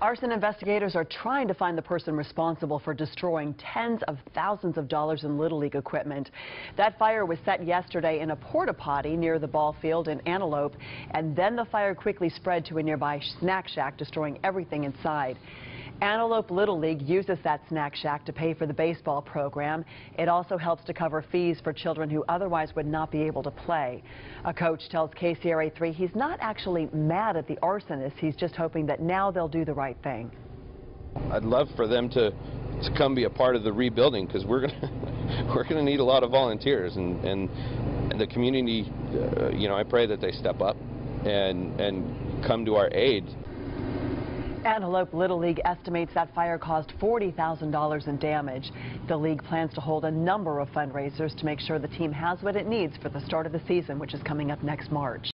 Arson investigators are trying to find the person responsible for destroying tens of thousands of dollars in Little League equipment. That fire was set yesterday in a porta potty near the ball field in Antelope, and then the fire quickly spread to a nearby snack shack, destroying everything inside. Antelope Little League uses that snack shack to pay for the baseball program. It also helps to cover fees for children who otherwise would not be able to play. A coach tells KCRA 3 he's not actually mad at the arsonists. He's just hoping that now they'll do the right thing. I'd love for them to come be a part of the rebuilding, because we're gonna need a lot of volunteers, and the community, I pray that they step up and come to our aid. Antelope Little League estimates that fire caused $40,000 in damage. The league plans to hold a number of fundraisers to make sure the team has what it needs for the start of the season, which is coming up next March.